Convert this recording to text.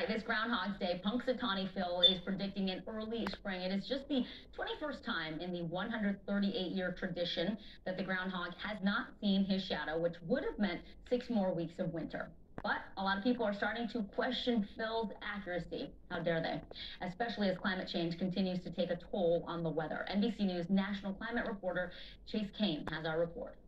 right, this Groundhog's Day, Punxsutawney Phil is predicting an early spring. It is just the 21st time in the 138-year tradition that the groundhog has not seen his shadow, which would have meant 6 more weeks of winter. But a lot of people are starting to question Phil's accuracy. How dare they? Especially as climate change continues to take a toll on the weather. NBC News national climate reporter Chase Kane has our report.